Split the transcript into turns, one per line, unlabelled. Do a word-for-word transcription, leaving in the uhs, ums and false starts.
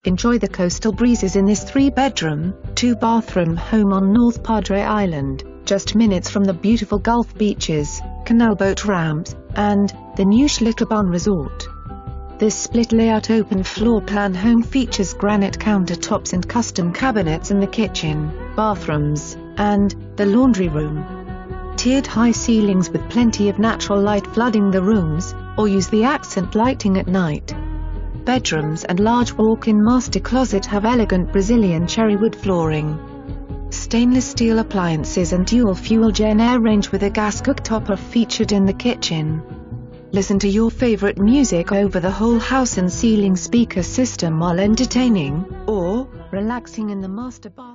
Enjoy the coastal breezes in this three-bedroom, two-bathroom home on North Padre Island, just minutes from the beautiful Gulf beaches, canal boat ramps, and the new Schlitterbahn Resort. This split-layout open-floor plan home features granite countertops and custom cabinets in the kitchen, bathrooms, and the laundry room. Tiered high ceilings with plenty of natural light flooding the rooms, or use the accent lighting at night. Bedrooms and large walk-in master closet have elegant Brazilian cherry wood flooring. Stainless steel appliances and dual-fuel Gen Air range with a gas cooktop are featured in the kitchen. Listen to your favorite music over the whole house and ceiling speaker system while entertaining, or relaxing in the master bath.